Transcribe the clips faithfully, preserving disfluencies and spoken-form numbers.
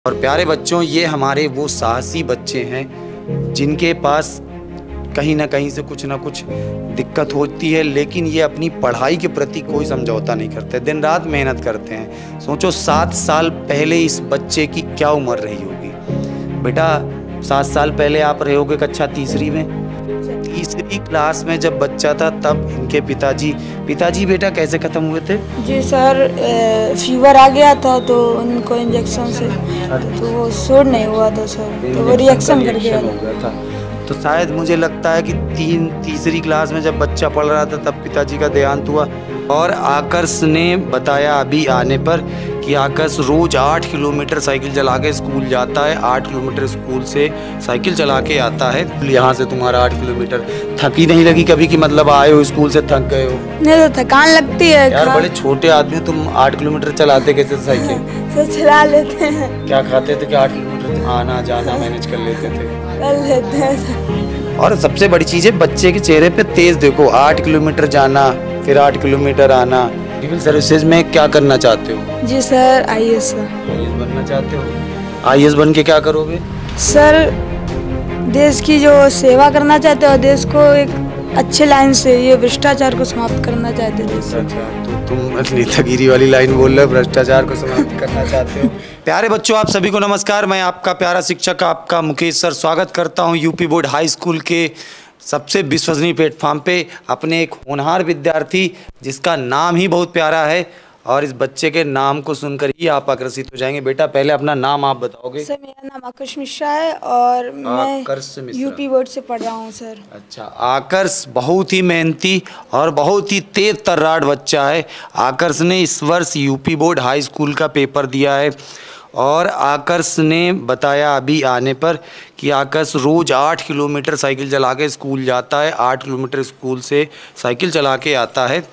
और प्यारे बच्चों, ये हमारे वो साहसी बच्चे हैं जिनके पास कहीं ना कहीं से कुछ ना कुछ दिक्कत होती है, लेकिन ये अपनी पढ़ाई के प्रति कोई समझौता नहीं करते, दिन रात मेहनत करते हैं। सोचो सात साल पहले इस बच्चे की क्या उम्र रही होगी। बेटा, सात साल पहले आप रहे होगे कक्षा तीसरी में, तीसरी क्लास में जब बच्चा था तब इनके पिताजी पिताजी बेटा कैसे ख़त्म हुए थे? जी सर, फीवर आ गया था तो उनको इंजेक्शन से तो वो सूट नहीं हुआ था सर, तो वो रिएक्शन कर गया था। तो शायद मुझे लगता है कि तीन तीसरी क्लास में जब बच्चा पढ़ रहा था तब पिताजी का देहांत हुआ। और आकर्ष ने बताया अभी आने पर कि आकर्ष रोज आठ किलोमीटर साइकिल चला के स्कूल जाता है, आठ किलोमीटर स्कूल से साइकिल चला के आता है। यहाँ से तुम्हारा आठ किलोमीटर थकी नहीं लगी कभी कि मतलब आए हो स्कूल से थक गए हो? नहीं, तो थकान लगती है यार, बड़े छोटे आदमी, तुम आठ किलोमीटर चलाते कैसे साइकिल? सर चला लेते हैं। क्या खाते थे कि आठ किलोमीटर आना जाना मैनेज कर लेते थे? कर लेते हैं। और सबसे बड़ी चीज़ है, बच्चे के चेहरे पे तेज देखो, आठ किलोमीटर जाना फिर आठ किलोमीटर आना। सिविल सर्विसेज में क्या करना चाहते हो? जी sir, I A S I A S बनना चाहते हो? आई ए एस बन के क्या करोगे? सर, देश की जो सेवा करना चाहते हो, देश को एक अच्छे लाइन से, ये भ्रष्टाचार को समाप्त करना चाहते थे। अच्छा, तो तुम नेतागिरी वाली लाइन बोल रहे हो, भ्रष्टाचार को समाप्त करना चाहते हो। प्यारे बच्चों, आप सभी को नमस्कार। मैं आपका प्यारा शिक्षक आपका मुकेश सर स्वागत करता हूं यूपी बोर्ड हाई स्कूल के सबसे विश्वसनीय प्लेटफॉर्म पे अपने एक होनहार विद्यार्थी जिसका नाम ही बहुत प्यारा है, और इस बच्चे के नाम को सुनकर ही आप आकर्षित हो जाएंगे। बेटा, पहले अपना नाम आप बताओगे? सर, मेरा नाम आकर्ष मिश्रा है और आकर्ष मैं मिश्रा यूपी बोर्ड से पढ़ रहा हूँ सर। अच्छा, आकर्ष बहुत ही मेहनती और बहुत ही तेज तर्रार बच्चा है। आकर्ष ने इस वर्ष यूपी बोर्ड हाई स्कूल का पेपर दिया है, और आकर्ष ने बताया अभी आने पर कि आकर्ष रोज आठ किलोमीटर साइकिल चला के स्कूल जाता है, आठ किलोमीटर स्कूल से साइकिल चला के आता है।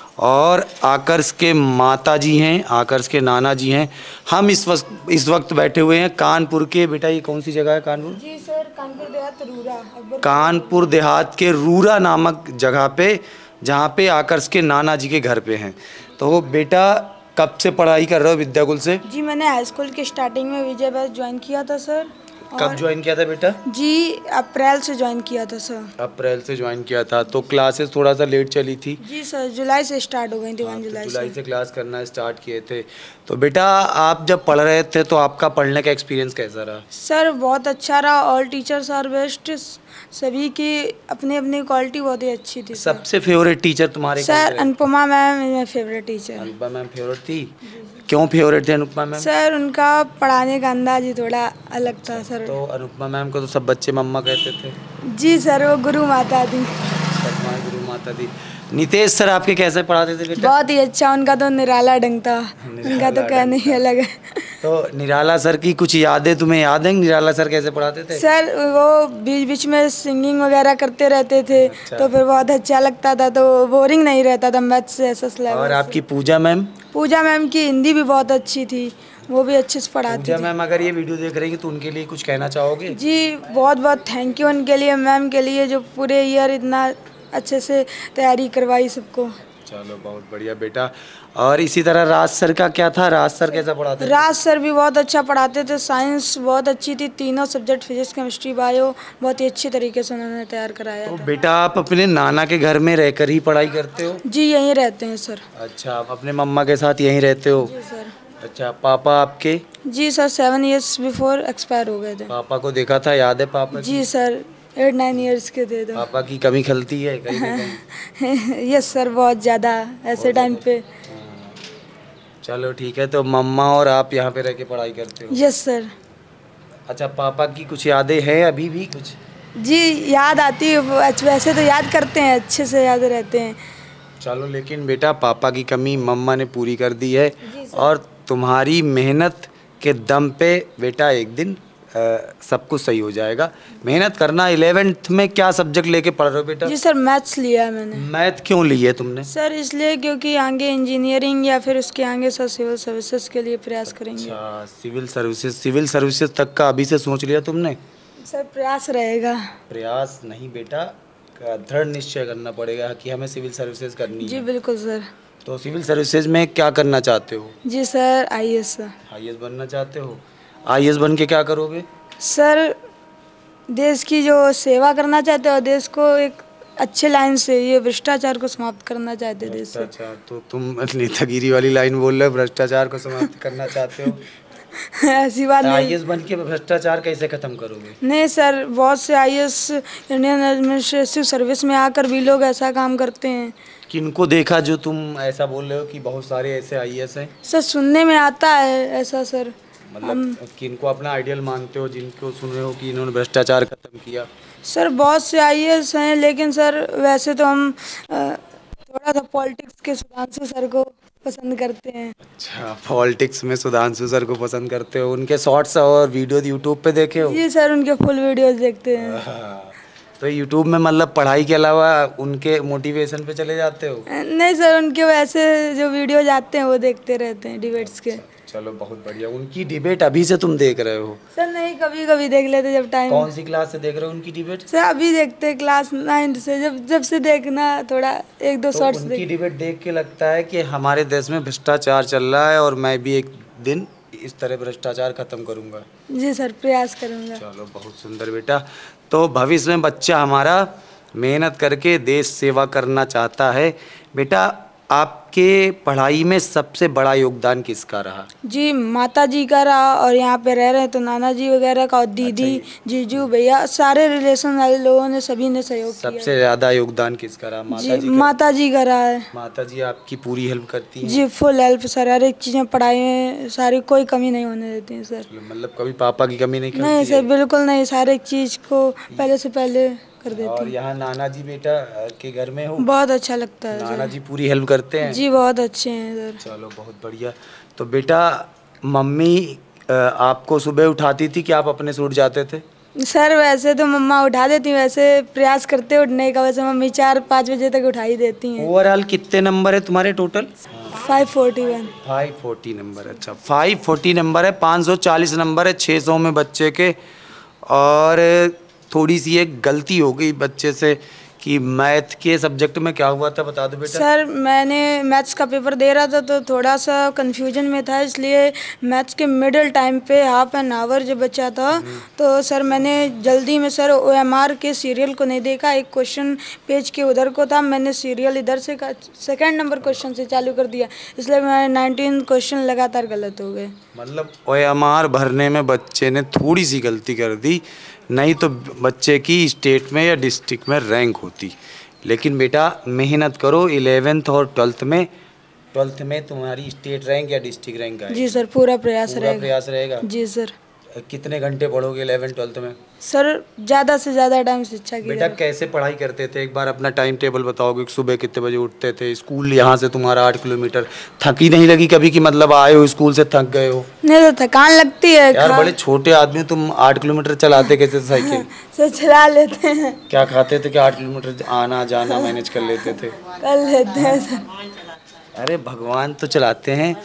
और आकर्ष के माता जी हैं, आकर्ष के नाना जी हैं। हम इस वक्त इस वक्त बैठे हुए हैं कानपुर के, बेटा ये कौन सी जगह है? कानपुर? जी सर, कानपुर देहात रूरा। कानपुर देहात के रूरा नामक जगह पे, जहाँ पे आकर्ष के नाना जी के घर पे हैं। तो बेटा, कब से पढ़ाई कर रहे हो विद्याकुल से? जी, मैंने हाई स्कूल के स्टार्टिंग में विजय बैच ज्वाइन किया था सर। कब ज्वाइन किया था बेटा? जी, अप्रैल से ज्वाइन किया था सर। अप्रैल से ज्वाइन किया था, तो क्लासेस थोड़ा सा लेट चली थी? जी सर, जुलाई से स्टार्ट हो गई थी। वन जुलाई जुलाई से से क्लास करना स्टार्ट किए थे। तो बेटा, आप जब पढ़ रहे थे तो आपका पढ़ने का एक्सपीरियंस कैसा रहा? सर, बहुत अच्छा रहा। ऑल टीचर्स आर बेस्ट, सभी की अपनी अपनी क्वालिटी बहुत ही अच्छी थी। सबसे फेवरेट टीचर तुम्हारे? सर, अनुपमा मैम मेरी favourite teacher. Anupama ma'am favourite थी? क्यों फेवरेट थे अनुपमा मैम? सर, उनका पढ़ाने का अंदाज ही थोड़ा अलग था सर। तो अनुपमा मैम को तो सब बच्चे मम्मा कहते थे? जी सर, वो गुरु माता थी। गुरु माता थी। नितेश सर आपके कैसे पढ़ाते थे बेटा? बहुत ही अच्छा, उनका तो निराला ढंग था, उनका तो कहने ही अलग है। तो निराला सर की कुछ यादें तुम्हें याद है? निराला सर कैसे पढ़ाते थे? सर, वो बीच बीच में सिंगिंग वगैरह करते रहते थे। अच्छा। तो फिर बहुत अच्छा लगता था, तो बोरिंग नहीं रहता था मैथ से ऐसा लेवल। और आपकी पूजा मैम? पूजा मैम की हिंदी भी बहुत अच्छी थी, वो भी अच्छे से पढ़ाती थी। पूजा मैम अगर ये वीडियो देख रही हैं तो उनके लिए कुछ कहना चाहोगे? जी, बहुत बहुत थैंक यू उनके लिए, मैम के लिए, जो पूरे ईयर इतना अच्छे से तैयारी करवाई सबको। चलो, बहुत बढ़िया बेटा। और इसी तरह राज सर का क्या था? राज सर कैसा पढ़ाते थे? राज सर भी बहुत अच्छा पढ़ाते थे, साइंस बहुत अच्छी थी, तीनों सब्जेक्ट फिजिक्स केमिस्ट्री बायो बहुत ही अच्छी तरीके से उन्होंने तैयार कराया तो था। बेटा, आप अपने नाना के घर में रहकर ही पढ़ाई करते हो? जी, यहीं रहते हैं सर। अच्छा, आप अपने मम्मा के साथ यहीं रहते हो? जी सर। अच्छा, पापा आपके? जी sir, seven years before expire हो गए थे। पापा को देखा था, याद है पापा? जी सर, एट नाइन ईयर्स के थे। तो पापा की कमी खलती है कहीं ना कहीं? यस सर, बहुत ज़्यादा ऐसे टाइम पे। चलो ठीक है, तो मम्मा और आप यहाँ पे रह के पढ़ाई करते हो? Yes sir. अच्छा, पापा की कुछ यादें हैं अभी भी कुछ? जी, याद आती है, वैसे तो याद करते हैं, अच्छे से याद रहते हैं। चलो, लेकिन बेटा, पापा की कमी मम्मा ने पूरी कर दी है, और तुम्हारी मेहनत के दम पे बेटा एक दिन सब कुछ सही हो जाएगा। मेहनत करना। इलेवेंथ में क्या सब्जेक्ट लेके पढ़ रहे हो बेटा? जी सर, मैथ्स लिया है मैंने। मैथ क्यों ली है तुमने? सर, इसलिए क्योंकि आगे इंजीनियरिंग या फिर उसके आगे सर सिविल सर्विसेज के लिए प्रयास करेंगे। अच्छा, सिविल सर्विसेज सिविल सर्विसेज तक का अभी से सोच लिया तुमने? सर, प्रयास रहेगा। प्रयास नहीं बेटा, दृढ़ निश्चय करना पड़ेगा कि हमें सिविल सर्विसेज करनी है। जी बिल्कुल सर। तो सिविल सर्विसेज में क्या करना चाहते हो? जी sir, I A S. I A S बनना चाहते हो? आई ए एस बन के क्या करोगे? सर देश की जो सेवा करना चाहते हो, देश को एक अच्छे लाइन से, ये भ्रष्टाचार को समाप्त करना चाहते देश से। अच्छा, तो तुम नेतागिरी वाली लाइन बोल रहे हो, भ्रष्टाचार को समाप्त करना चाहते हो? ऐसी बात नहीं। आई ए एस बन के भ्रष्टाचार कैसे खत्म करोगे? नहीं सर, बहुत से I A S Indian administrative service में आकर भी लोग ऐसा काम करते हैं। किनको देखा जो तुम ऐसा बोल रहे हो कि बहुत सारे ऐसे आई ए एस हैं? सर सुनने में आता है ऐसा सर। मतलब किनको अपना आइडियल मानते हो, जिनको सुन रहे हो कि इन्होंने भ्रष्टाचार खत्म किया? सर बहुत से आई ए एस हैं, लेकिन सर वैसे तो हम थोड़ा सा पॉलिटिक्स के सुधांशु सर को पसंद करते हैं। अच्छा, पॉलिटिक्स में सुधांशु सर को पसंद करते हो? उनके शॉर्ट्स और वीडियो यूट्यूब पे देखे हो? जी सर, उनके फुल वीडियोस देखते हैं। तो यूट्यूब में मतलब पढ़ाई के अलावा उनके मोटिवेशन पे चले जाते हो? नहीं सर, उनके वैसे जो वीडियोज आते हैं वो देखते रहते हैं, डिबेट्स के। चलो बहुत बढ़िया। उनकी डिबेट अभी से तुम देख रहे हो? सर नहीं, कभी कभी देख लेते जब टाइम। कौन सी क्लास से देख रहे हो उनकी डिबेट? सर अभी देखते क्लास नाइन्थ से, जब जब से देखना थोड़ा एक दो तो शॉर्ट्स उनकी देख। डिबेट देख के लगता है कि हमारे देश में भ्रष्टाचार चल रहा है और मैं भी एक दिन इस तरह भ्रष्टाचार खत्म करूंगा। जी सर, प्रयास करूंगा। चलो बहुत सुंदर बेटा। तो भविष्य में बच्चा हमारा मेहनत करके देश सेवा करना चाहता है। बेटा आपके पढ़ाई में सबसे बड़ा योगदान किसका रहा? जी माता जी का रहा, और यहाँ पे रह रहे हैं तो नाना जी वगैरह का, और दीदी, जीजू, भैया, सारे रिलेशन वाले लोगों ने, सभी ने सहयोग किया। सबसे ज्यादा योगदान किसका रहा? माता जी जी का? माता जी का रहा है। माता जी आपकी पूरी हेल्प करती हैं? जी फुल हेल्प सर, हर एक चीज़ें पढ़ाई में सारी, कोई कमी नहीं होने देती हैं सर। मतलब कभी पापा की कमी नहीं करती? नहीं सर, बिल्कुल नहीं, सारे एक चीज़ को पहले से पहले कर देती और हैं। यहाँ नाना जी बेटा के घर में हो? बहुत अच्छा लगता है नाना जी पूरी हेल्प करते हैं? जी बहुत अच्छे हैं सर। चलो बहुत बढ़िया। तो बेटा मम्मी आपको सुबह उठाती थी कि आप अपने से उठ जाते थे? सर वैसे तो मम्मा उठा देती, वैसे प्रयास करते उठने का, वैसे मम्मी चार पाँच बजे तक उठा ही देती हैं। ओवरऑल कितने नंबर है तुम्हारे total? Five forty one. Five forty number. अच्छा, फाइव फोर्टी नंबर है, पाँच सौ चालीस नंबर है छः सौ में बच्चे के। और थोड़ी सी एक गलती हो गई बच्चे से कि मैथ के सब्जेक्ट में क्या हुआ था, बता दो बेटा। सर मैंने मैथ्स का पेपर दे रहा था तो थोड़ा सा कंफ्यूजन में था, इसलिए मैथ्स के मिडिल टाइम पे हाफ एन आवर जब बचा था तो सर मैंने जल्दी में सर ओ एम आर के सीरियल को नहीं देखा, एक क्वेश्चन पेज के उधर को था, मैंने सीरियल इधर से सेकंड नंबर क्वेश्चन से चालू कर दिया, इसलिए मैं नाइनटीन क्वेश्चन लगातार गलत हो गए। मतलब ओ एम आर भरने में बच्चे ने थोड़ी सी गलती कर दी, नहीं तो बच्चे की स्टेट में या डिस्ट्रिक्ट में रैंक होती। लेकिन बेटा मेहनत करो, इलेवेंथ और ट्वेल्थ में ट्वेल्थ में तुम्हारी स्टेट रैंक या डिस्ट्रिक्ट रैंक आएगी। जी सर, पूरा प्रयास पूरा रहेगा। प्रयास रहेगा। जी सर। कितने घंटे पढ़ोगे इलेवेंथ ट्वेल्थ में? सर ज़्यादा से ज़्यादा टाइम शिक्षा की। बेटा कैसे पढ़ाई करते थे, एक बार अपना टाइम टेबल बताओगे? सुबह कितने बजे उठते थे? स्कूल यहाँ से तुम्हारा आठ किलोमीटर, थकी नहीं लगी कभी कि मतलब आए हो स्कूल से थक गए हो? नहीं तो थकान लगती है यार, बड़े छोटे आदमी, तुम आठ किलोमीटर चलाते कैसे साइकिल? सर चला लेते हैं। क्या खाते थे कि आठ किलोमीटर आना जाना मैनेज कर लेते थे? कर लेते हैं सर। अरे भगवान तो चलाते हैं,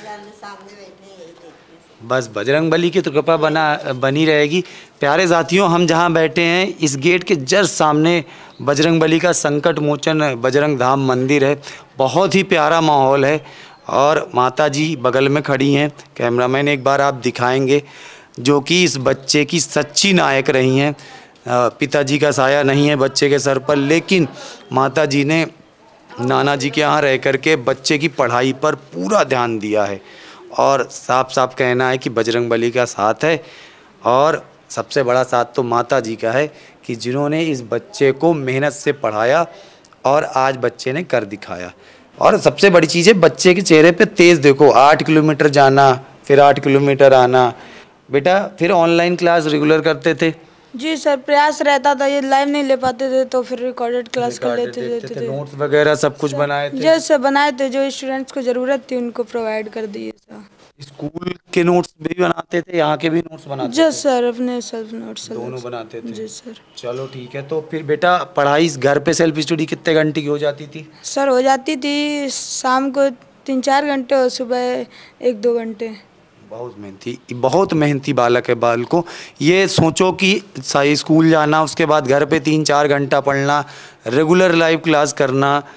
बस बजरंग बली की तो कृपा बना बनी रहेगी। प्यारे साथियों, हम जहाँ बैठे हैं इस गेट के जस्ट सामने बजरंग बली का संकट मोचन बजरंग धाम मंदिर है। बहुत ही प्यारा माहौल है और माता जी बगल में खड़ी हैं। कैमरामैन एक बार आप दिखाएंगे, जो कि इस बच्चे की सच्ची नायक रही हैं। पिताजी का साया नहीं है बच्चे के सर पर, लेकिन माता जी ने नाना जी के यहाँ रह कर के बच्चे की पढ़ाई पर पूरा ध्यान दिया है और साफ साफ कहना है कि बजरंग बली का साथ है। और सबसे बड़ा साथ तो माता जी का है कि जिन्होंने इस बच्चे को मेहनत से पढ़ाया और आज बच्चे ने कर दिखाया। और सबसे बड़ी चीज़ है बच्चे के चेहरे पे तेज़ देखो, आठ किलोमीटर जाना फिर आठ किलोमीटर आना। बेटा फिर ऑनलाइन क्लास रेगुलर करते थे? जी सर, प्रयास रहता था, ये लाइव नहीं ले पाते थे तो फिर रिकॉर्डेड क्लास कर लेते थे, थे। नोट्स वगैरह सब कुछ बनाए थे? जैसे बनाए थे, जो स्टूडेंट्स को ज़रूरत थी उनको प्रोवाइड कर दिए सर। स्कूल के नोट्स भी बनाते थे, यहाँ के भी नोट्स बनाते जी थे? सर, अपने सेल्फ नोट्स दोनों बनाते थे। जी सर। चलो ठीक है। तो फिर बेटा पढ़ाई घर पे सेल्फ स्टडी कितने घंटे की हो जाती थी? सर हो जाती थी शाम को तीन चार घंटे और सुबह एक दो घंटे। बहुत मेहनती बहुत मेहनती बालक है बाल को। ये सोचो कि सही स्कूल जाना, उसके बाद घर पे तीन चार घंटा पढ़ना, रेगुलर लाइव क्लास करना,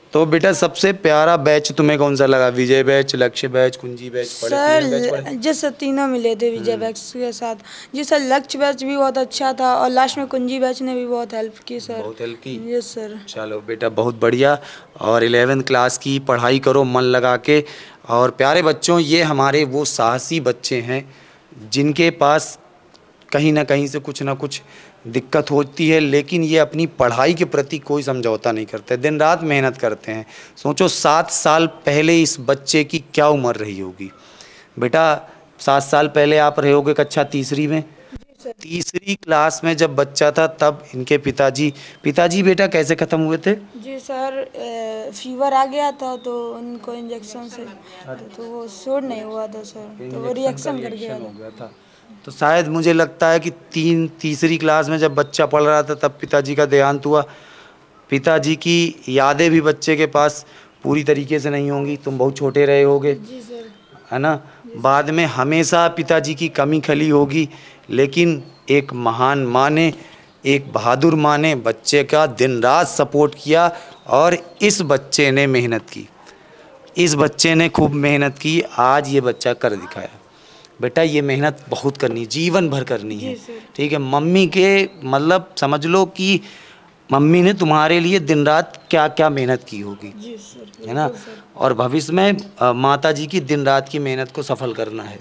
तो बेटा सबसे प्यारा बैच तुम्हें कौन सा लगा? Vijay batch, Lakshya batch, Kunji batch? Sir जैसे तीनों मिले थे विजय बैच के साथ जी सर। लक्ष्य बैच भी बहुत अच्छा था और लास्ट में कुंजी बैच ने भी बहुत हेल्प की सर। बहुत हेल्प की। Yes sir. चलो बेटा बहुत बढ़िया। और इलेवेंथ क्लास की पढ़ाई करो मन लगा के। और प्यारे बच्चों, ये हमारे वो साहसी बच्चे हैं जिनके पास कहीं ना कहीं से कुछ ना कुछ दिक्कत होती है, लेकिन ये अपनी पढ़ाई के प्रति कोई समझौता नहीं करते, दिन रात मेहनत करते हैं। सोचो सात साल पहले इस बच्चे की क्या उम्र रही होगी बेटा? सात साल पहले आप रहे होगे कक्षा तीसरी में, तीसरी क्लास में जब बच्चा था तब इनके पिताजी पिताजी बेटा कैसे ख़त्म हुए थे? जी सर, फीवर आ गया था तो उनको इंजेक्शन से तो वो शोर नहीं हुआ था सर, तो वो रिएक्शन कर गया था। तो शायद मुझे लगता है कि तीन तीसरी क्लास में जब बच्चा पढ़ रहा था तब पिताजी का देहांत हुआ। पिताजी की यादें भी बच्चे के पास पूरी तरीके से नहीं होंगी, तुम बहुत छोटे रहे होगे, जी सर, है ना? बाद में हमेशा पिताजी की कमी खली होगी, लेकिन एक महान माँ ने, एक बहादुर माँ ने बच्चे का दिन रात सपोर्ट किया और इस बच्चे ने मेहनत की, इस बच्चे ने खूब मेहनत की, आज ये बच्चा कर दिखाया। बेटा ये मेहनत बहुत करनी, जीवन भर करनी है, ठीक है? मम्मी के मतलब समझ लो कि मम्मी ने तुम्हारे लिए दिन रात क्या क्या मेहनत की होगी, है ना? और भविष्य में माता जी की दिन रात की मेहनत को सफल करना है,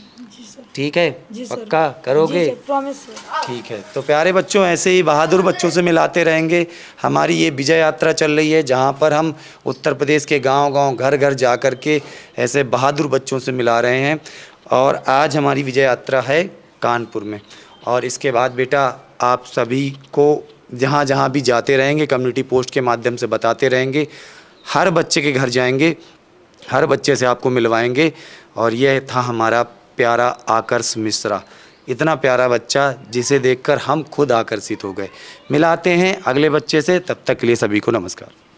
ठीक है? पक्का करोगे? ठीक है। तो प्यारे बच्चों, ऐसे ही बहादुर बच्चों से मिलाते रहेंगे। हमारी ये विजय यात्रा चल रही है जहाँ पर हम उत्तर प्रदेश के गांव-गांव, घर घर जा कर के ऐसे बहादुर बच्चों से मिला रहे हैं। और आज हमारी विजय यात्रा है कानपुर में, और इसके बाद बेटा आप सभी को जहाँ जहाँ भी जाते रहेंगे कम्युनिटी पोस्ट के माध्यम से बताते रहेंगे, हर बच्चे के घर जाएंगे, हर बच्चे से आपको मिलवाएंगे। और यह था हमारा प्यारा आकर्ष मिश्रा, इतना प्यारा बच्चा जिसे देखकर हम खुद आकर्षित हो गए। मिलाते हैं अगले बच्चे से, तब तक के लिए सभी को नमस्कार।